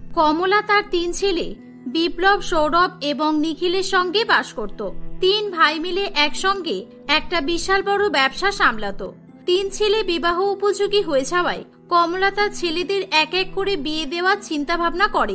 কমলা তার 3 ছেলে বিপ্লব, সৌরভ এবং নিখিলের সঙ্গে বাস করত। 3 ভাই মিলে একসঙ্গে একটা বিশাল বড় ব্যবসা সামলাতো। 3 ছেলে বিবাহ উপযোগী হয়ে যাওয়ায় কমলা তার ছেলেদের এক এক করে বিয়ে দেওয়ার চিন্তা ভাবনা করে।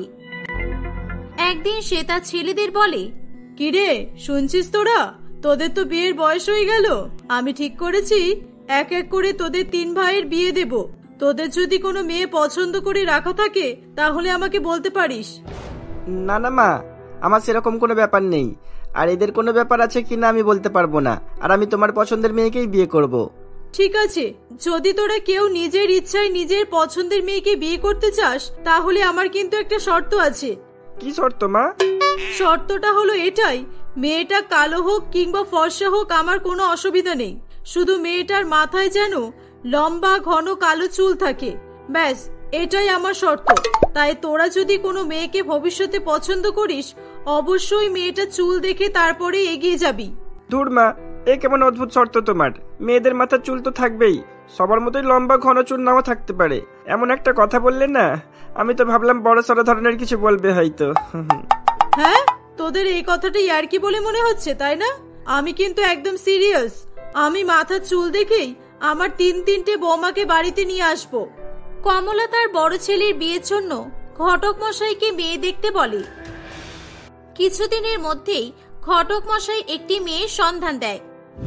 একদিন সে তার ছেলেদের বলে, কিরে শুনছিস তোরা, তোদের তো বিয়ের বয়স হয়ে গেল। আমি ঠিক করেছি এক এক করে তোদের 3 ভাইয়ের বিয়ে দেব। তোদের যদি কোনো মেয়ে পছন্দ করে রাখা থাকে তাহলে আমাকে বলতে পারিস। না না মা, আমার সেরকম কোনো ব্যাপার নেই। আর এদের কোনো ব্যাপার আছে কিনা আমি বলতে পারবো না। আর আমি তোমার পছন্দের মেয়েকেই বিয়ে করব। ঠিক আছে, যদি তোরা কেউ নিজের ইচ্ছায় নিজের পছন্দের মেয়েকে বিয়ে করতে চাস তাহলে আমার কিন্তু একটা শর্ত আছে। কি শর্ত মা? শর্তটা হলো এটাই, মেয়েটা কালো হোক কিংবা ফর্সা হোক আমার কোনো অসুবিধা নেই, শুধু মেয়েটার মাথায় যেন লম্বা ঘন কালো চুল থাকে, ব্যাস এটাই আমার শর্ত। তাই তোরা যদি কোনো মেয়েকে ভবিষ্যতে পছন্দ করিস অবশ্যই মেয়েটা চুল দেখে তারপরে এগিয়ে যাবি। দূর মা, এ কেমন অদ্ভুত শর্ত তোমার। মেয়েদের মাথার চুল তো থাকবেই, সবার মতোই লম্বা ঘন চুল নাও থাকতে পারে। এমন একটা কথা বললে না, আমি তো ভাবলাম বড় সড় ধরনের কিছু বলবে হয়তো। হ্যাঁ, তোদের এই কথাটা ইয়ার্কি বলে মনে হচ্ছে তাই না? আমি কিন্তু একদম সিরিয়াস। আমি মাথার চুল দেখেই আমার 3-3টে বৌমাকে বাড়িতে নিয়ে আসবো। কমলা তার বড় ছেলের বিয়ের জন্য ঘটক মশাইকে মেয়ে দেখতে বলে। কিছুদিনের মধ্যেই ঘটক মশাই একটি মেয়ের সন্ধান দেয়।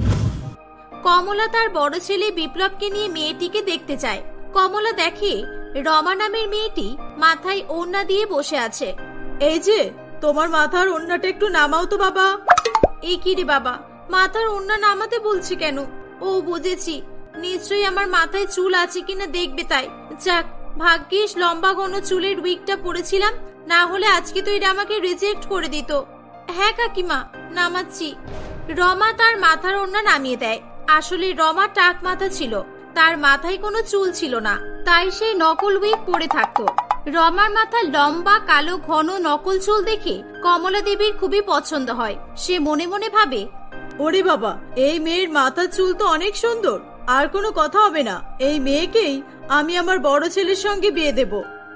কমলা তার বড় ছেলে বিপ্লবকে নিয়ে মেয়েটিকে দেখতে চায়। কমলা দেখে রমা নামের মেয়েটি মাথায় ওড়না দিয়ে বসে আছে। এই যে তোমার মাথার ওড়নাটা একটু নামাও তো বাবা। এই কি রে বাবা, মাথার ওড়না নামাতে বলছে কেন? ও বুঝেছি, নিশ্চয়ই আমার মাথায় চুল আছে কিনা দেখবে তাই। যাক, ভাগ্যিস লম্বা ঘন চুলের উইগটা পরেছিলাম, না হলে আজকে তো এটা আমাকে রিজেক্ট করে দিত। হ্যাঁ কাকিমা, নামাচ্ছি। রমা তার মাথার ওড়না নামিয়ে দেয়। আসলে রমা টাক মাথা ছিল, তার মাথায় কোনো চুল ছিল না, তাই সে নকল উইগ পরে থাকতো। রমার মাথা লম্বা কালো ঘন নকল চুল দেখে কমলা দেবীর খুবই পছন্দ হয়। সে মনে মনে ভাবে, ওরে বাবা, এই মেয়ের মাথার চুল তো অনেক সুন্দর, আর কোনো কথা হবে না, এই মেয়েকেই আমি আমার বড় ছেলের সঙ্গে বিয়ে দেব।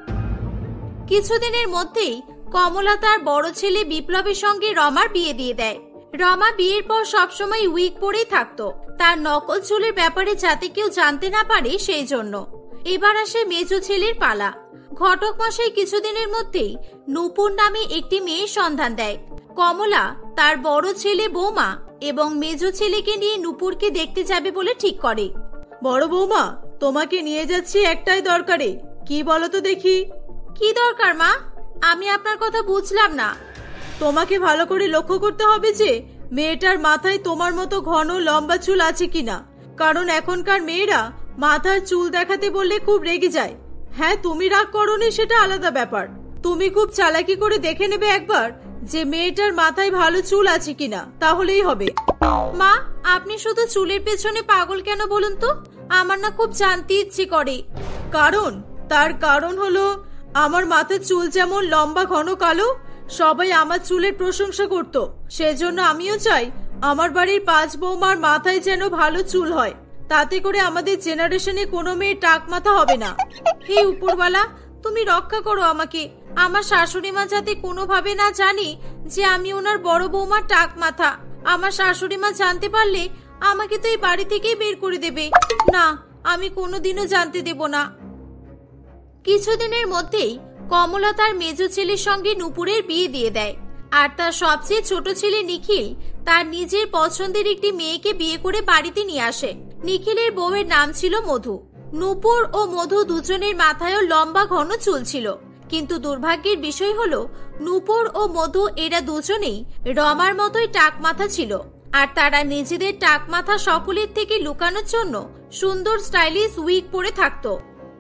কিছুদিনের মধ্যেই কমলা তার বড় ছেলে বিপ্লবের সঙ্গে রমার বিয়ে দিয়ে দেয়। রমা বিয়ের পর সবসময় উইগ পরেই থাকতো, তার নকল চুলের ব্যাপারে যাতে কেউ জানতে না পারে সেই জন্য। এবার আসে মেজো ছেলের পালা। ঘটক মশাই কিছুদিনের মধ্যেই নূপুর নামে একটি মেয়ের সন্ধান দেয়। কমলা তার বড় ছেলে, বৌমা এবং মেজো ছেলেকে নিয়ে নূপুরকে দেখতে যাবে বলে ঠিক করে। বড় বৌমা, তোমাকে নিয়ে যাচ্ছি একটাই দরকারে। কি বলো তো দেখি? কি দরকার মা? আমি আপনার কথা বুঝলাম না। তোমাকে ভালো করে লক্ষ্য করতে হবে যে মেয়েটার মাথায় তোমার মতো ঘন লম্বা চুল আছে কিনা, কারণ এখনকার মেয়েরা মাথার চুল দেখাতে বললে খুব রেগে যায়। হ্যাঁ, তুমি রাগ করোনি সেটা আলাদা ব্যাপার, তুমি খুব চালাকি করে দেখে নেবে একবার যে মেয়েটার মাথায় ভালো চুল আছে কিনা, তাহলেই হবে। মা, আপনি শুধু চুলের পেছনে পাগল কেন বলুন তো? আমার না খুব জানতে ইচ্ছে করে। তার কারণ হলো আমার মাথার চুল যেমন লম্বা ঘন কালো, সবাই আমার চুলের প্রশংসা করত, সেজন্য আমিও চাই আমার বাড়ির 5 বৌমার মাথায় যেন ভালো চুল হয়, তাতে করে আমাদের জেনারেশনে কোনো মেয়ে টাক মাথা হবে না। হে উপরওয়ালা, তুমি রক্ষা করো আমাকে। আমার শাশুড়ি মা যাতে কোনোভাবে না জানে যে আমি ওনার বড় বৌমার টাক মাথা। আমার শাশুড়ি মা জানতে পারলে আমাকে তো এই বাড়ি থেকেই বের করে দেবে। না, আমি কোনোদিনও জানতে দেব না। কিছুদিনের মধ্যেই কমলা তার মেজো ছেলের সঙ্গে নূপুরের বিয়ে দিয়ে দেয়। আর তার সবচেয়ে ছোট ছেলে নিখিল তার নিজের পছন্দের একটি মেয়েকে বিয়ে করে বাড়িতে নিয়ে আসে। নিখিলের বউয়ের নাম ছিল মধু। নূপুর ও মধু দুজনের মাথায়ও লম্বা ঘন চুল ছিল, কিন্তু দুর্ভাগ্যের বিষয় হলো নূপুর ও মধু এরা দুজনেই রমার মতোই টাক মাথা ছিল, আর তারা নিজেদের টাক মাথা সকলের থেকে লুকানোর জন্য সুন্দর স্টাইলিশ উইগ পরে থাকতো।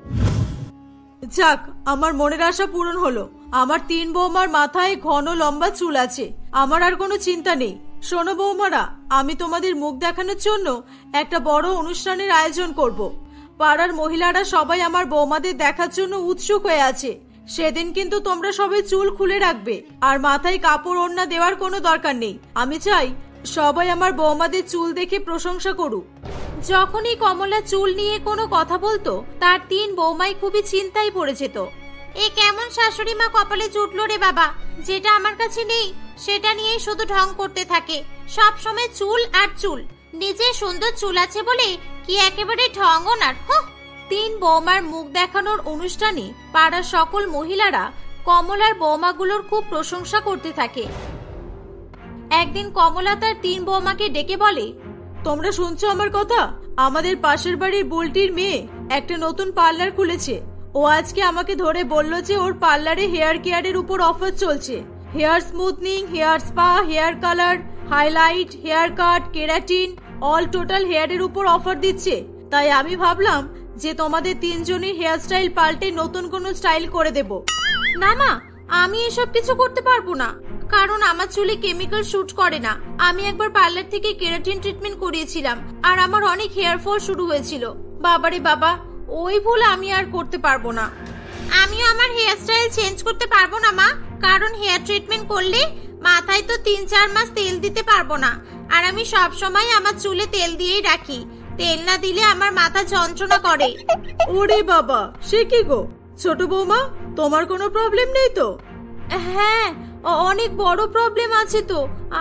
যাক, আমার মনের আশা পূরণ হলো। আমার 3 বৌমার মাথায় ঘন লম্বা চুল আছে, আমার আর কোনো চিন্তা নেই। শোনো বৌমারা, আমি তোমাদের মুখ দেখানোর জন্য একটা বড় অনুষ্ঠানের আয়োজন করব। পাড়ার মহিলারা সবাই আমার বৌমাদের দেখার জন্য উৎসুক হয়ে আছে। সেদিন কিন্তু তোমরা সবাই চুল খুলে রাখবে, আর মাথায় কাপড় ওড়না দেওয়ার কোনো দরকার নেই। আমি চাই সবাই আমার বৌমাদের চুল দেখে প্রশংসা করুক। যখনই কমলা চুল নিয়ে কোনো কথা বলতো তার 3 বৌমাই খুবই চিন্তায় পড়ে যেত। এ কেমন শাশুড়ি মা কপালে জুটলো রে বাবা, যেটা আমার কাছে নেই সেটা নিয়েই শুধু ঢং করতে থাকে। সব সময় চুল আর চুল, নিজে সুন্দর চুল আছে বলে কি একেবারে ঢং ওনার। তিন বৌমার মুখ দেখানোর অনুষ্ঠানে পাড়ার সকল মহিলারা কমলার বৌমাগুলোর খুব প্রশংসা করতে থাকে। একদিন কমলা তার তিন বৌমাকে ডেকে বলে, তোমরা শুনছো আমার কথা? আমাদের পাশের বাড়ির বুলটির মেয়ে একটা নতুন পার্লার খুলেছে। ও আজকে আমাকে ধরে বলল যে ওর পার্লারে হেয়ার কেয়ারের উপর অফার চলছে। Hair smoothing, hair spa, hair colour, highlight, hair cut, keratin, all total হেয়ারের উপর অফার দিচ্ছে। তাই আমি ভাবলাম যে তোমাদের তিনজনের হেয়ার স্টাইল পাল্টে নতুন কোনো স্টাইল করে দেব। না মা, আমি এসব কিছু করতে পারবো না, কারণ আমার চুলে কেমিক্যাল শুট করে না। আমি একবার পার্লার থেকে কেরাটিন ট্রিটমেন্ট করিয়েছিলাম আর আমার অনেক হেয়ার ফল শুরু হয়েছিল। বাবারে বাবা, ওই ভুল আমি আর করতে পারবো না। আমিও আমার হেয়ার স্টাইল চেঞ্জ করতে পারবো না মা, কারণ হেয়ার ট্রিটমেন্ট করলে মাথায় তো 3-4 মাস তেল দিতে পারবো না। আর আমি সব সময় আমার চুলে তেল দিয়েই রাখি, তেল না দিলে আমার মাথা যন্ত্রণা করে। ওরে বাবা, সে কি গো ছোট বৌমা, তোমার কোনো প্রবলেম নেই তো? হ্যাঁ, অনেক বড় প্রবলেম আছে তো।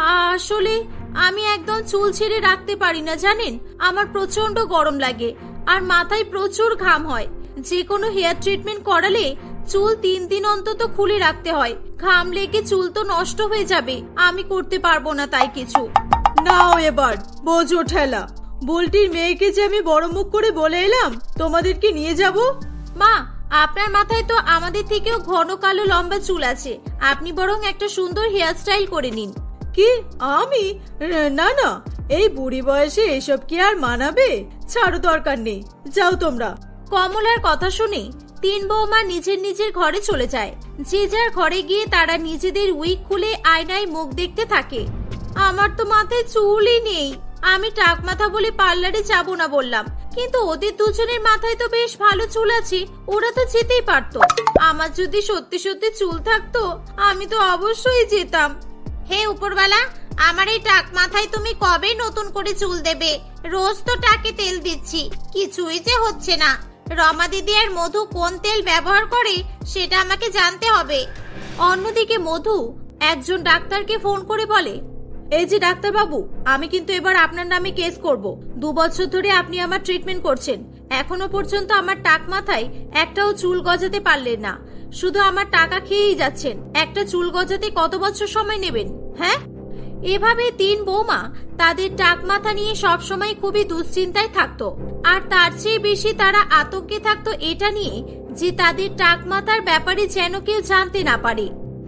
আসলে আমি একদম চুল ছেড়ে রাখতে পারি না জানেন। আমার প্রচন্ড গরম লাগে আর মাথায় প্রচুর ঘাম হয়। যে কোনো হেয়ার ট্রিটমেন্ট করালে চুল 3 দিন অন্তত খুলে রাখতে হয়। ঘাম লেগে চুল তো নষ্ট হয়ে যাবে, আমি করতে পারবো না তাই কিছু। নাও এবার বোঝো ঠেলা। বুলটির মেয়েকে যে আমি বড় মুখ করে বলে এলাম তোমাদেরকে নিয়ে যাব। মা, আপনার মাথায় তো আমাদের থেকেও ঘন কালো লম্বা চুল আছে, আপনি বরং একটা সুন্দর হেয়ার স্টাইল করে নিন। কি আমি? না না, এই বুড়ি বয়সে এসব কি আর মানাবে? ছাড়ো, দরকার নেই, যাও তোমরা। কমলার কথা শুনে তিন বৌমা নিজের নিজের ঘরে চলে যায়। যে যার ঘরে গিয়ে তারা নিজেদের উইগ খুলে আয়নায় মুখ দেখতে থাকে। আমার তো মাথায় চুলই নেই। আমি টাক মাথা বলে পার্লারে যাব না বললাম, কিন্তু ওদের দুজনের মাথায় তো বেশ ভালো চুল আছে, ওরা তো যেতেই পারতো। আমার যদি সত্যি সত্যি চুল থাকতো আমি তো অবশ্যই যেতাম। হে উপরওয়ালা, আমার এই টাক মাথায় তুমি কবে নতুন করে চুল দেবে? রোজ তো টাকে তেল দিচ্ছি, কিছুই যে হচ্ছে না। রমা দিদি আর মধু কোন তেল ব্যবহার করে সেটা আমাকে জানতে হবে। অন্যদিকে মধু একজন ডাক্তারকে ফোন করে বলে, এই যে ডাক্তার বাবু, আমি কিন্তু এবার আপনার নামে কেস করব। 2 বছর ধরে আপনি আমার ট্রিটমেন্ট করছেন, এখনো পর্যন্ত আমার টাক মাথায় একটাও চুল গজাতে পারলেন না, শুধু আমার টাকা খেয়েই যাচ্ছেন। একটা চুল গজাতে কত বছর সময় নেবেন? হ্যাঁ? এভাবে তিন বৌমা তাদের টাক মাথা নিয়ে সবসময় খুবই দুশ্চিন্তায় থাকতো। আর তার চেয়ে বেশি তারা আতঙ্কে থাকতো এটা নিয়ে যে তাদের টাক মাথার ব্যাপারে যেন কেউ জানতে না পারে।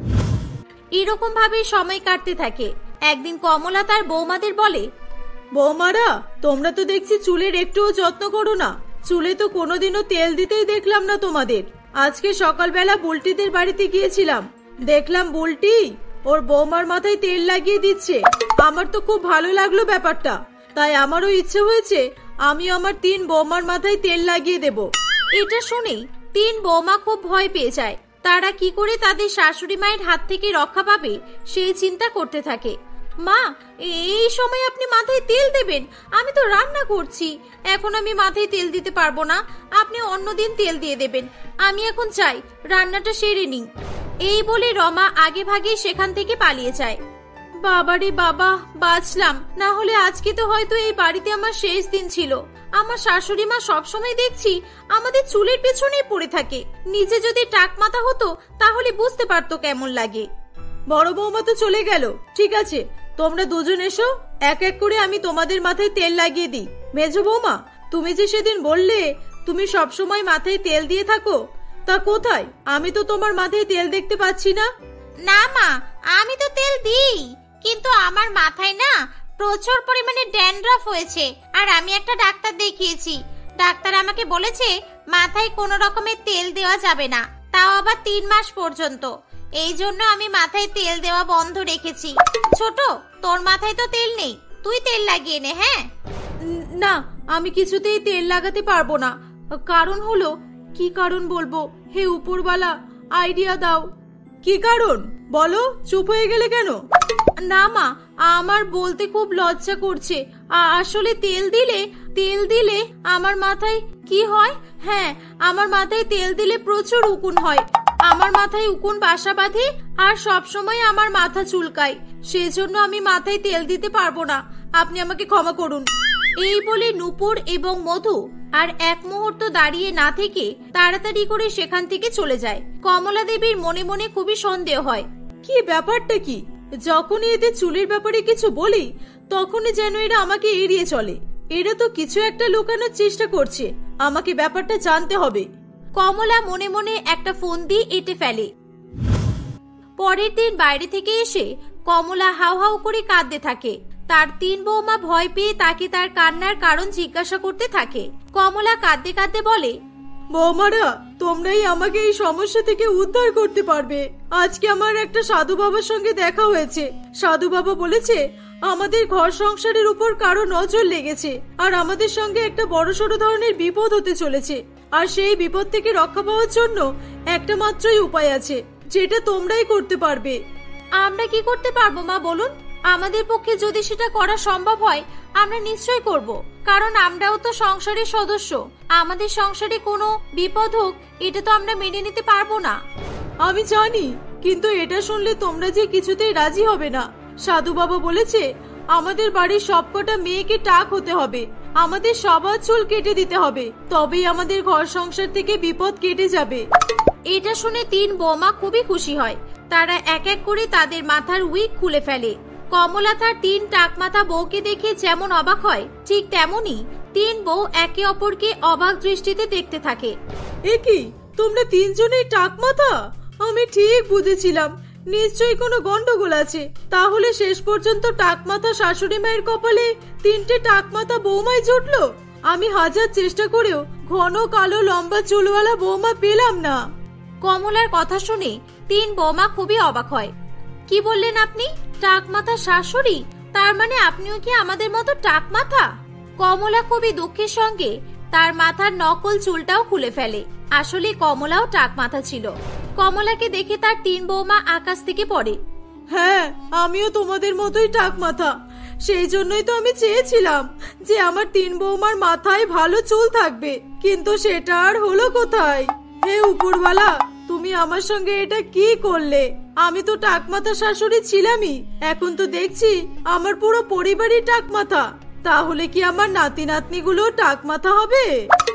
এরকম ভাবে সময় কাটতে থাকে। একদিন কমলা তার বৌমাদের বলে, বৌমারা, তোমরা তো দেখছি চুলের একটুও যত্ন করো না। চুলে তো কোনোদিনও তেল দিতেই দেখলাম না তোমাদের। আজকে সকালবেলা বুলটিদের বাড়িতে গিয়েছিলাম, দেখলাম বুলটি ওর বৌমার মাথায় তেল লাগিয়ে দিচ্ছে। আমার তো খুব ভালো লাগলো ব্যাপারটা, তাই আমারও ইচ্ছে হয়েছে আমি আমার 3 বৌমার মাথায় তেল লাগিয়ে দেব। এটা শুনে তিন বৌমা খুব ভয় পেয়ে যায়। তারা কি করে তাদের শাশুড়ি মায়ের হাত থেকে রক্ষা পাবে সেই চিন্তা করতে থাকে। মা, এই সময় আপনি মাথায় তেল দেবেন? আমি তো রান্না করছি, এখন আমি মাথায় তেল দিতে পারবো না। আপনি অন্যদিন তেল দিয়ে দেবেন, আমি এখন চাই রান্নাটা সেরে নিই। এই বলে রমা আগে ভাগে সেখান থেকে পালিয়ে যায়। বাবারে বাবা, বাঁচলাম, না হলে আজকে তো হয়তো এই বাড়িতে আমার শেষ দিন ছিল। আমার শাশুড়ি মা সবসময় দেখছি আমাদের চুলের পেছনেই পড়ে থাকে। নিজে যদি টাক মাথা হতো তাহলে বুঝতে পারতো কেমন লাগে। বড় বৌমা তো চলে গেল, ঠিক আছে, তোমরা দুজন এসো, এক এক করে আমি তোমাদের মাথায় তেল লাগিয়ে দিই। মেজো বৌমা, তুমি যে সেদিন বললে তুমি সবসময় মাথায় তেল দিয়ে থাকো, তা কোথায়? আমি তো তোমার মাথায় তেল দেখতে পাচ্ছি না। না মা, আমি তো তেল দিই, কিন্তু আমার মাথায় না প্রচুর পরিমাণে ড্যান্ড্রাফ হয়েছে। আর আমি একটা ডাক্তার দেখিয়েছি, ডাক্তার আমাকে বলেছে মাথায় কোনো রকমের তেল দেওয়া যাবে না, তাও আবার 3 মাস পর্যন্ত। এই জন্য আমি মাথায় তেল দেওয়া বন্ধ রেখেছি। ছোট, তোর মাথায় তো তেল নেই, তুই তেল লাগিয়ে নে। হ্যাঁ? না, আমি কিছুতেই তেল লাগাতে পারবো না। কারণ হলো, কি কারণ বলবো? হে উপরওয়ালা, আইডিয়া দাও। কি কারণ বলো? চুপ হয়ে গেলে কেন? না মা, আমার বলতে খুব লজ্জা করছে। আসলে তেল দিলে আমার মাথায় কি হয়? হ্যাঁ, আমার মাথায় তেল দিলে প্রচুর উকুন হয়। আমার মাথায় উকুন বাসা বাঁধে আর সব সময় আমার মাথা চুলকায়, সেজন্য আমি মাথায় তেল দিতে পারবো না। আপনি আমাকে ক্ষমা করুন। এই বলে নূপুর এবং মধু আর এক মুহূর্ত দাঁড়িয়ে না থেকে তাড়াতাড়ি করে সেখান থেকে চলে যায়। কমলা দেবীর মনে মনে খুবই সন্দেহ হয়, কি ব্যাপারটা কি? যখনই এদের চুলের ব্যাপারে কিছু বলি তখনই যেন এরা আমাকে এড়িয়ে চলে। এরা তো কিছু একটা লুকানোর চেষ্টা করছে, আমাকে ব্যাপারটা জানতে হবে। কমলা মনে মনে একটা ফোন দিয়ে এঁটে ফেলে। পরের দিন বাইরে থেকে এসে কমলা হাউ হাউ করে কাঁদতে থাকে। তার 3 বৌমা ভয় পেয়ে তাকে তার কান্নার কারণ জিজ্ঞাসা করতে থাকে। কমলা কাঁদতে কাঁদতে বলে, বৌমারা, তোমরাই আমাকে এই সমস্যা থেকে উদ্ধার করতে পারবে। আজকে আমার একটা সাধু বাবার সঙ্গে দেখা হয়েছে। সাধু বাবা বলেছে আমাদের ঘর সংসারের উপর কারো নজর লেগেছে আর আমাদের সঙ্গে একটা বড়সড় ধরনের বিপদ হতে চলেছে। আর সেই বিপদ থেকে রক্ষা পাওয়ার জন্য একটা মাত্রই উপায় আছে, যেটা তোমরাই করতে পারবে। আমরা কি করতে পারবো মা, বলুন? আমাদের পক্ষে যদি সেটা করা সম্ভব হয় আমরা নিশ্চয় করব, কারণ আমরাও তো সংসারের সদস্য। আমাদের সংসারে কোনো বিপদ হোক এটা তো আমরা মেনে নিতে পারবো না। আমি জানি, কিন্তু এটা শুনলে তোমরা যে কিছুতেই রাজি হবে না। সাধু বাবা বলেছে আমাদের বাড়ির সবকটা মেয়েকে টাক হতে হবে, আমাদের সবার চুল কেটে দিতে হবে, তবেই আমাদের ঘর সংসার থেকে বিপদ কেটে যাবে। এটা শুনে 3 বৌমা খুবই খুশি হয়। তারা এক এক করে তাদের মাথার উইগ খুলে ফেলে। কমলা তার 3 টাক মাথা বউকে দেখে যেমন অবাক হয়, ঠিক তেমনি 3 বউ একে অপরকে অবাক দৃষ্টিতে দেখতে থাকে। এ কি, তোমরা 3 জনেই টাক মাথা? আমি ঠিক বুঝেছিলাম নিশ্চয়ই কোনো গন্ডগোল আছে। তাহলে শেষ পর্যন্ত টাক মাথা শাশুড়ি মায়ের কপালে 3টে টাক মাথা বৌমাই জুটলো। আমি হাজার চেষ্টা করেও ঘন কালো লম্বা চুলওয়ালা বৌমা পেলাম না। কমলার কথা শুনে 3 বৌমা খুবই অবাক হয়। কি বললেন আপনি? টাক মাথা শাশুড়ি? তার মানে আপনিও কি আমাদের মতো টাক মাথা? কমলা খুবই দুঃখের সঙ্গে তার মাথার নকল চুলটাও খুলে ফেলে। আসলে কমলাও টাক মাথা ছিল। কমলাকে দেখে তার 3 বৌমা আকাশ থেকে পড়ে। হ্যাঁ, আমিও তোমাদের মতোই টাক মাথা। সেই জন্যই তো আমি চেয়েছিলাম যে আমার 3 বৌমার মাথায় ভালো চুল থাকবে, কিন্তু সেটা আর হলো কোথায়? হে উপরওয়ালা, তুমি আমার সঙ্গে এটা কি করলে? আমি তো টাক মাথা শাশুড়ি ছিলামই, এখন তো দেখছি আমার পুরো পরিবারই টাক মাথা। তাহলে কি আমার নাতি নাতনিগুলো টাক মাথা হবে?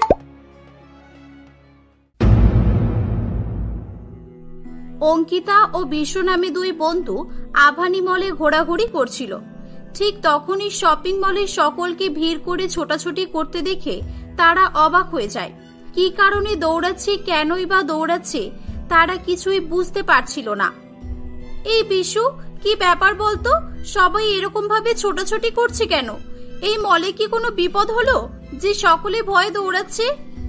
অঙ্কিতা ও বিশু নামে 2 বন্ধু আভানি মলে ঘোরাঘুরি করছিল। ঠিক তখনই শপিং মলে সকলকে ভিড় করে ছোটাছুটি করতে দেখে তারা অবাক হয়ে যায়। কি কারণে দৌড়াচ্ছে, কেনই বা দৌড়াচ্ছে তারা কিছুই বুঝতে পারছিল না। এই বিশু, কি ব্যাপার বলতো? সবাই এরকম ভাবে ছোটাছুটি করছে কেন? এই মলে কি কোনো বিপদ হলো যে সকলে ভয়ে দৌড়াচ্ছে?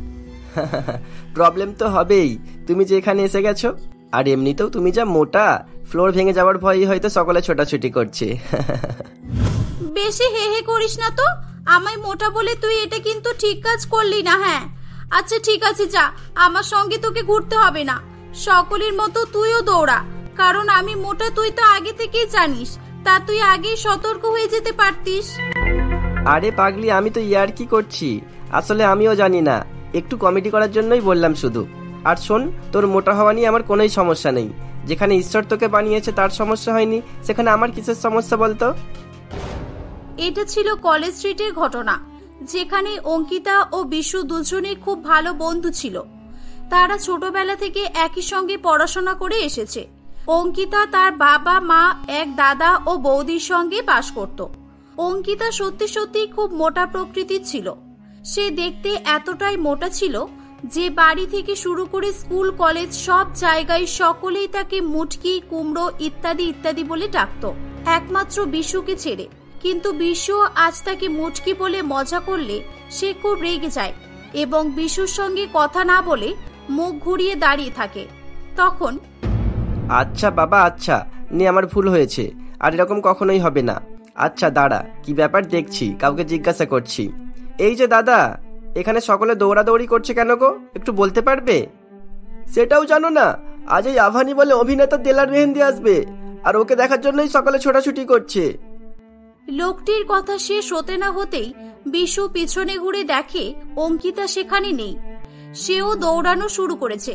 প্রবলেম তো হবেই, তুমি যে এখানে এসে গেছো। আর এমনিতেও তুমি যা মোটা, ফ্লোর ভেঙে যাওয়ার ভয়ই হয়তো সকলে ছোটাছুটি করছে। বেশি হে হে করিস না তো। আমায় মোটা বলে তুই এটা কিন্তু ঠিক কাজ করলি না। হ্যাঁ, আচ্ছা ঠিক আছে, যা, আমার সঙ্গে তোকে ঘুরতে হবে না। সকলের মতো তুইও দৌড়া, কারণ আমি মোটা তুই তো আগে থেকেই জানিস। তা তুই আগেই সতর্ক হয়ে যেতে পারতিস। আরে পাগলি, আমি তো ইয়ার্কি করছি। আসলে আমিও জানি না, একটু কমেডি করার জন্যই বললাম শুধু। আর শোন, তোর মোটা হওয়া নিয়ে আমার কোনোই সমস্যা নেই। যেখানে ঈশ্বর তোকে বানিয়েছে তার সমস্যা হয়নি, সেখানে আমার কিসের সমস্যা বলতো? এটা ছিল কলেজ স্ট্রিটের ঘটনা, যেখানে অঙ্কিতা ও বিশু দুজনেই খুব ভালো বন্ধু ছিল। তারা ছোটবেলা থেকে একই সঙ্গে পড়াশোনা করে এসেছে। অঙ্কিতা তার বাবা মা, এক দাদা ও বৌদির সঙ্গে বাস করত। অঙ্কিতা সত্যি সত্যি খুব মোটা প্রকৃতির ছিল। সে দেখতে এতটাই মোটা ছিল যে বাড়ি থেকে শুরু করে স্কুল কলেজ সব জায়গায় সকলেই তাকে মুটকি, কুমড়ো ইত্যাদি ইত্যাদি বলে ডাকত, একমাত্র বিশুকে ছেড়ে। কিন্তু বিশু আজ তাকে মুটকি বলে মজা করলে সে খুব রেগে যায় এবং বিশুর সঙ্গে কথা না বলে মুখ ঘুরিয়ে দাঁড়িয়ে থাকে। তখন, আচ্ছা বাবা, আচ্ছা নে, আমার ভুল হয়েছে, আর এরকম কখনোই হবে না। আচ্ছা দাঁড়া, কি ব্যাপার দেখছি, কাউকে জিজ্ঞাসা করছি। এই যে দাদা, এখানে সকলে দৌড়াদৌড়ি করছে কেন গো, একটু বলতে পারবে? সেটাও জানো না? আজ এই আভানি বলে অভিনেতা দেলার মেহেন্দি আসবে, আর ওকে দেখার জন্যই সকলে ছোটাছুটি করছে। লোকটির কথা শেষ হতে না হতেই বিশু পিছনে ঘুরে দেখে অঙ্কিতা সেখানে নেই। সেও দৌড়ানো শুরু করেছে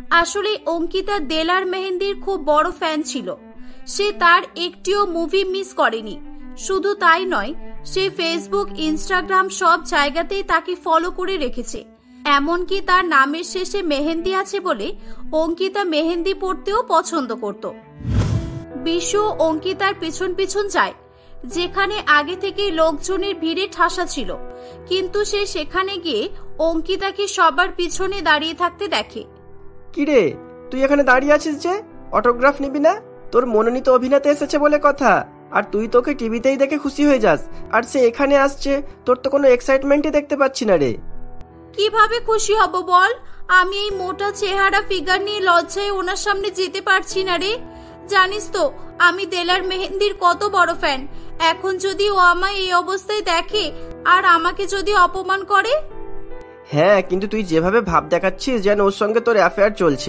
আসলে অঙ্কিতা দেলার মেহেন্দির খুব বড় ফ্যান ছিল। সে তার একটিও মুভি মিস করেনি। শুধু তাই নয়, সে ফেসবুক, ইনস্টাগ্রাম সব জায়গাতেই তাকে ফলো করে রেখেছে। এমনকি তার নামের শেষে মেহেন্দি আছে বলে অঙ্কিতা মেহেন্দি পরতেও পছন্দ করত। বিশু অঙ্কিতার পিছন পিছন যায়, যেখানে আগে থেকেই লোকজনের ভিড়ে ঠাসা ছিল, কিন্তু সে সেখানে গিয়ে অঙ্কিতাকে সবার পিছনে দাঁড়িয়ে থাকতে দেখে। কিরে, তুই এখানে দাঁড়িয়ে আছিস যে? অটোগ্রাফ নিবি না? তোর মনোনীত অভিনেতা এসেছে বলে কথা, আর তুই তোকে টিভিতেই দেখে খুশি হয়ে যাস, আর সে এখানে আসছে, তোর তো কোনো এক্সাইটমেন্টই দেখতে পাচ্ছি না রে। কিভাবে খুশি হব বল? আমি এই মোটা চেহারা ফিগার নিয়ে লজ্জায় ওনার সামনে যেতে পারছি না রে। জানিস তো আমি দেলার মেহেন্দির কত বড় ফ্যান। এখন যদি ও আমায় এই অবস্থায় দেখে আর আমাকে যদি অপমান করে। হ্যাঁ, কিন্তু তুই যেভাবে ভাব দেখাচ্ছিস যেন ওর সঙ্গে তোর অ্যাফেয়ার চলছে।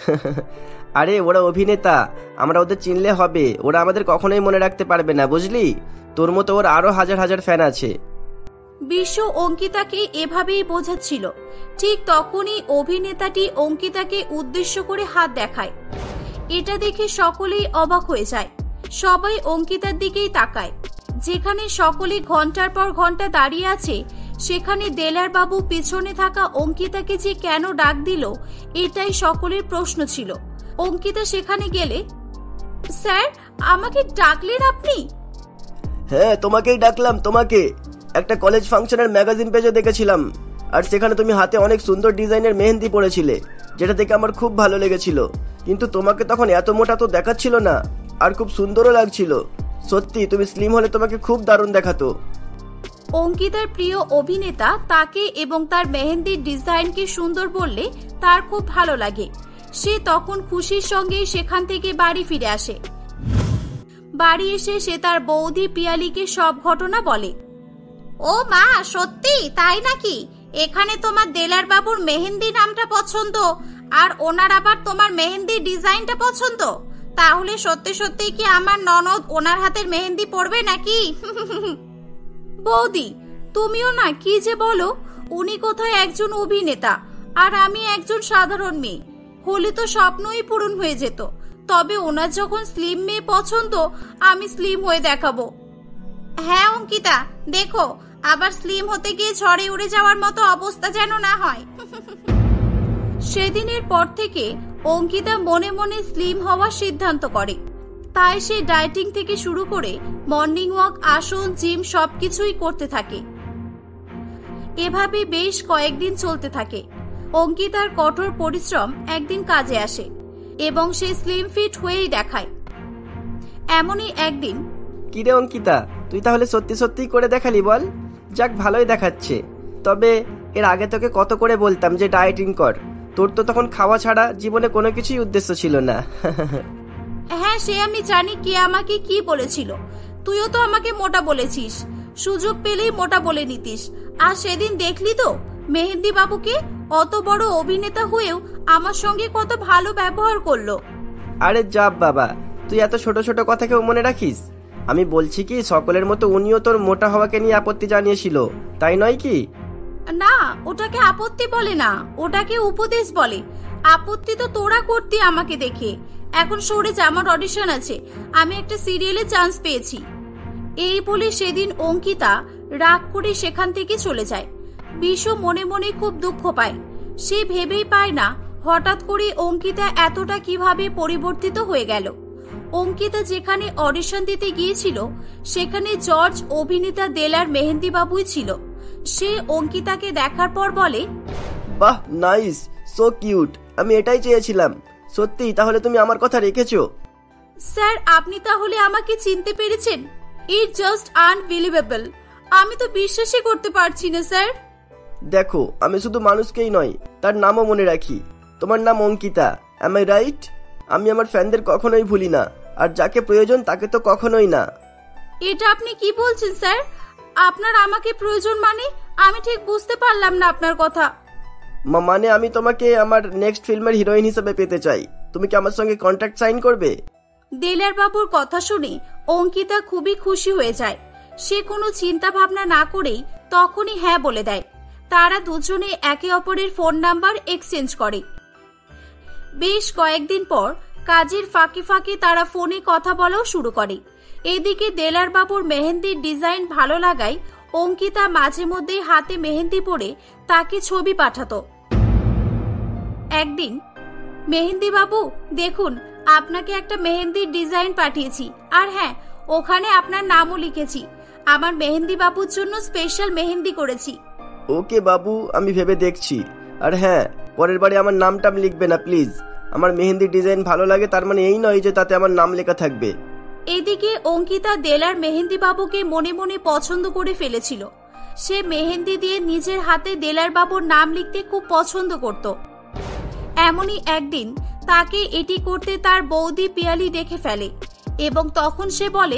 আরে ওরা অভিনেতা, আমরা ওদের চিনলে হবে, ওরা আমাদের কখনোই মনে রাখতে পারবে না, বুঝলি? তোর মতো ওর আরো হাজার হাজার ফ্যান আছে। বিশু অঙ্কিতাকে এভাবেই বোঝাচ্ছিল। ঠিক তখনই অভিনেতাটি অঙ্কিতাকে উদ্দেশ্য করে হাত দেখায়। এটা দেখে সকলেই অবাক হয়ে যায়। সবাই অঙ্কিতার দিকেই তাকায়। যেখানে সকলে ঘন্টার পর ঘন্টা দাঁড়িয়ে আছে, সেখানে দেলার বাবু পিছনে থাকা অঙ্কিতাকে যে কেন ডাক দিল, এটাই সকলের প্রশ্ন ছিল। অঙ্কিতা সেখানে গেলে, স্যার আমাকে ডাকলেন আপনি? হ্যাঁ, তোমাকেই ডাকলাম, তোমাকে। একটা কলেজ ফাংশনের ম্যাগাজিন পেজে দেখেছিলাম, আর সেখানে তুমি হাতে অনেক সুন্দর ডিজাইনের মেহেন্দি পরেছিলে, যেটা দেখে আমার খুব ভালো লেগেছিল। কিন্তু তোমাকে তখন এত মোটা তো দেখাচ্ছিল না, আর খুব সুন্দরও লাগছিল। সত্যি তুমি স্লিম হলে তোমাকে খুব দারুণ দেখাতো। অঙ্কিতার প্রিয় অভিনেতা তাকে এবং তার মেহেন্দির ডিজাইনকে সুন্দর বললে তার খুব ভালো লাগে। সে তখন খুশির সঙ্গে সেখান থেকে বাড়ি ফিরে আসে। বাড়ি এসে সে তার বৌদি পিয়ালিকে সব ঘটনা বলে। ও মা, সত্যি তাই নাকি? এখানে তোমার দেলার বাবুর মেহেন্দি নামটা পছন্দ, আর ওনার আবার তোমার মেহেন্দি ডিজাইনটা পছন্দ। তাহলে সত্যি সত্যি কি আমার ননদ ওনার হাতের মেহেন্দি পরবে নাকি? বৌদি, তুমিও না কি যে বলো। উনি কোথায় একজন অভিনেতা, আর আমি একজন সাধারণ মেয়ে। হলে তো স্বপ্নই পূরণ হয়ে যেত। তবে ওনার যখন স্লিম মেয়ে পছন্দ, আমি স্লিম হয়ে দেখাবো। হ্যাঁ অঙ্কিতা, দেখো আবার স্লিম হতে গিয়ে ঝড়ে উড়ে যাওয়ার মতো অবস্থা যেন না হয়। সেদিনের পর থেকে অঙ্কিতা মনে মনে স্লিম হওয়ার সিদ্ধান্ত করে। তাই সে ডায়েটিং থেকে শুরু করে মর্নিং ওয়াক, আসন, জিম সবকিছুই করতে থাকে। এভাবে বেশ কয়েকদিন চলতে থাকে। অঙ্কিতার কঠোর পরিশ্রম একদিন কাজে আসে এবং সে স্লিম ফিট হয়েই দেখায়। এমনই একদিন, কিরে অঙ্কিতা, তুই তাহলে সত্যি সত্যি করে দেখালি বল? যাক, ভালোই দেখাচ্ছে। তবে এর আগে তোকে কত করে বলতাম যে ডায়েটিং কর, তোর তো তখন খাওয়া ছাড়া জীবনে কোনো কিছুই উদ্দেশ্য ছিল না। হ্যাঁ, সে আমি জানি কে আমাকে কি বলেছিল। তুইও তো আমাকে মোটা বলেছিস, সুযোগ পেলেই মোটা বলে নিতিস। আর সেদিন দেখলি তো মেহেন্দি বাবুকে, অত বড় অভিনেতা হয়েও আমার সঙ্গে কত ভালো ব্যবহার করলো। আরে যাব বাবা, তুই এত ছোট ছোট কথা কেউ মনে রাখিস? আমি বলছি কি, সকলের মতো উনিও তোর মোটা হওয়াকে নিয়ে আপত্তি জানিয়েছিল, তাই নয় কি? না, ওটাকে আপত্তি বলে না, ওটাকে উপদেশ বলে। আপত্তি তো তোরা করতি আমাকে দেখে। এখন সরে যা, আমার অডিশন আছে, আমি একটা সিরিয়ালে চান্স পেয়েছি। এই বলে সেদিন অঙ্কিতা রাগ করে সেখান থেকে চলে যায়। বিশু মনে মনে খুব দুঃখ পায়। সে ভেবেই পায় না হঠাৎ করে অঙ্কিতা এতটা কিভাবে পরিবর্তিত হয়ে গেল। অঙ্কিতা যেখানে অডিশন দিতে গিয়েছিল, সেখানে জর্জ অভিনেতা দেলার মেহেন্দি বাবুই ছিল। সে অঙ্কিতাকে দেখার পর বলে, বাহ, নাইস, সো কিউট, আমি এটাই চেয়েছিলাম। সত্যি তাহলে তুমি আমার কথা রেখেছো? স্যার, আপনি তাহলে আমাকে চিনতে পেরেছেন? It just unbelievable. আমি তো বিশ্বাসই করতে পারছি না স্যার। দেখো, আমি শুধু মানুষকেই নয়, তার নামও মনে রাখি। তোমার নাম অঙ্কিতা, অ্যাম আই রাইট? আমি আমার ফ্যানদের কখনোই ভুলি না, আর যাকে প্রয়োজন তাকে তো কখনোই না। এটা আপনি কি বলছেন স্যার? আপনার আমাকে প্রয়োজন মানে? আমি ঠিক বুঝতে পারলাম না আপনার কথা। মানে আমি তোমাকে আমার নেক্সট ফিল্মের হিরোইন হিসেবে পেতে চাই। তুমি কি আমার সঙ্গে কন্ট্রাক্ট সাইন করবে? দেলার বাবুর কথা শুনে অঙ্কিতা খুবই খুশি হয়ে যায়। সে কোনো চিন্তা ভাবনা না করেই তখনই হ্যাঁ বলে দেয়। তারা দুজনে একে অপরের ফোন নাম্বার এক্সচেঞ্জ করে। বেশ কয়েকদিন পর কাজের ফাঁকে ফাঁকে তারা ফোনে কথা বলাও শুরু করে। এদিকে দেলার বাবুর মেহেন্দির ডিজাইন ভালো লাগায় অঙ্কিতা মাঝে মধ্যে হাতে মেহেন্দি পরে তাকে ছবি পাঠাতো। একদিন, মেহেন্দি বাবু দেখুন, আপনাকে একটা মেহেন্দির ডিজাইন পাঠিয়েছি, আর হ্যাঁ, ওখানে আপনার নামও লিখেছি। আমার মেহেন্দি বাবুর জন্য স্পেশাল মেহেন্দি করেছি। ওকে বাবু, আমি ভেবে দেখছি। আর হ্যাঁ, পরের বারে আমার নামটাম লিখবে না প্লিজ। আমার মেহেন্দির ডিজাইন ভালো লাগে তার মানে এই নয় যে তাতে আমার নাম লেখা থাকবে। এদিকে অঙ্কিতা দেলার মেহেন্দি বাবুকে মনে মনে পছন্দ করে ফেলেছিল। সে মেহেন্দি দিয়ে নিজের হাতে দেলার বাবুর নাম লিখতে খুব পছন্দ করত। এমনই একদিন তাকে এটি করতে তার বৌদি পিয়ালি দেখে ফেলে এবং তখন সে বলে,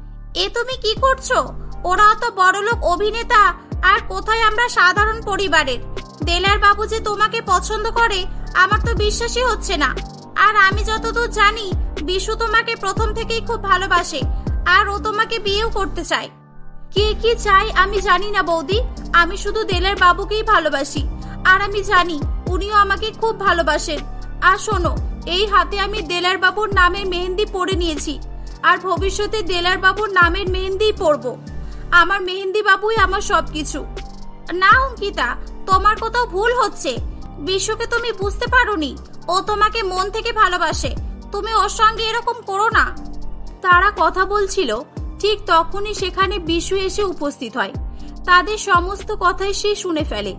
এ তুমি কি করছো? ওরা তো বড়লোক অভিনেতা, আর কোথায় আমরা সাধারণ পরিবারের। দেলার বাবু যে তোমাকে পছন্দ করে আমার তো বিশ্বাসই হচ্ছে না। আর আমি যতদূর জানি বিশু তোমাকে প্রথম থেকেই খুব ভালোবাসে, আর ও তোমাকে বিয়েও করতে চায়। কে কি চাই আমি জানি না বৌদি, আমি শুধু দেলার বাবুকেই ভালোবাসি, আর আমি জানি উনিও আমাকে খুব ভালোবাসেন। আর শোনো, এই হাতে আমি দেলার বাবুর নামের মেহেন্দি পরে নিয়েছি, আর ভবিষ্যতে দেলার বাবুর নামের মেহেন্দি পরবো। আমার মেহেন্দি বাবুই আমার সবকিছু। না অঙ্কিতা, তোমার কোথাও ভুল হচ্ছে। বিশুকে তুমি বুঝতে পারোনি, ও তোমাকে মন থেকে ভালোবাসে। তুমি ওর সঙ্গে এরকম করো না। তারা কথা বলছিল, ঠিক তখনই সেখানে বিশু এসে উপস্থিত হয়। তাদের সমস্ত কথাই সে শুনে ফেলে।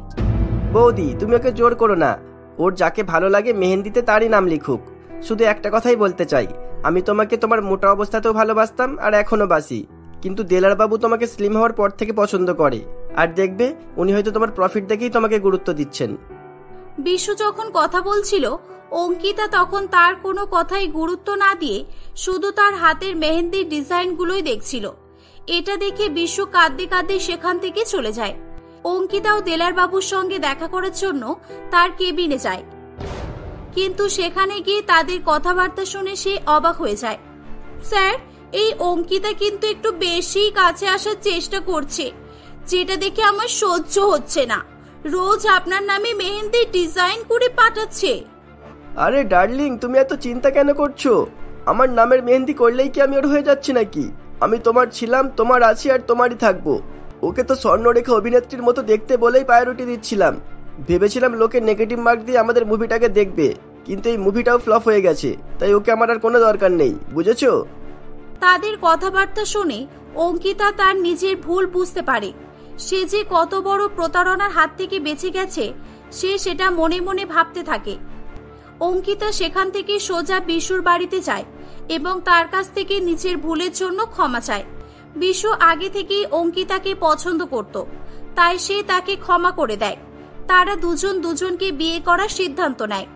বৌদি, তুমি ওকে জোর করো না। ওর যাকে ভালো লাগে মেহেন্দিতে তারই নাম লিখুক। শুধু একটা কথাই বলতে চাই, আমি তোমাকে তোমার মোটা অবস্থাতেও ভালোবাসতাম আর এখনো বাসি, কিন্তু দেলার বাবু তোমাকে স্লিম হওয়ার পর থেকে পছন্দ করে। আর দেখবে উনি হয়তো তোমার প্রফিট দেখেই তোমাকে গুরুত্ব দিচ্ছেন। বিশু যখন কথা বলছিল, অঙ্কিতা তখন তার কোনো কথাই গুরুত্ব না দিয়ে শুধু তার হাতের মেহেন্দির ডিজাইনগুলোই দেখছিল। এটা দেখে বিশু কাঁদতে কাঁদতে সেখান থেকে চলে যায়। অঙ্কিতাও দেলার বাবুর সঙ্গে দেখা করার জন্য তার কেবিনে যায়, কিন্তু সেখানে গিয়ে তাদের কথাবার্তা শুনে সে অবাক হয়ে যায়। স্যার, এই অঙ্কিতা কিন্তু একটু বেশি কাছে আসার চেষ্টা করছে, যেটা দেখে আমার সহ্য হচ্ছে না। রোজ আপনার নামে মেহেন্দি ডিজাইন করে পাঠাচ্ছে। আরে ডার্লিং, তুমি এত চিন্তা কেন করছো? আমার নামের মেহেন্দি করলেই কি আমি ওর হয়ে যাচ্ছি নাকি? আমি তোমার ছিলাম, তোমার আছি, আর তোমারই থাকবো। ওকে তো স্বর্ণরেখা অভিনেত্রীর মতো দেখতে বলেই প্রায়োরিটি দিচ্ছিলাম। ভেবেছিলাম লোকে নেগেটিভ মার্ক দিয়ে আমাদের মুভিটাকে দেখবে, কিন্তু এই মুভিটাও ফ্লপ হয়ে গেছে, তাই ওকে আমার আর কোনো দরকার নেই, বুঝেছো? তাদের কথাবার্তা শুনে অঙ্কিতা তার নিজের ভুল বুঝতে পারে। সে যে কত বড় প্রতারণার হাত থেকে বেঁচে গেছে সে সেটা মনে মনে ভাবতে থাকে। অঙ্কিতা সেখান থেকে সোজা বিশুর বাড়িতে যায় এবং তার কাছ থেকে নিজের ভুলের জন্য ক্ষমা চায়। বিশু আগে থেকেই অঙ্কিতাকে পছন্দ করত, তাই সে তাকে ক্ষমা করে দেয়। তারা দুজন দুজনকে বিয়ে করার সিদ্ধান্ত নেয়।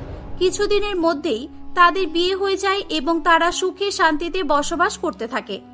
কিছুদিনের মধ্যেই তাদের বিয়ে হয়ে যায় এবং তারা সুখে শান্তিতে বসবাস করতে থাকে।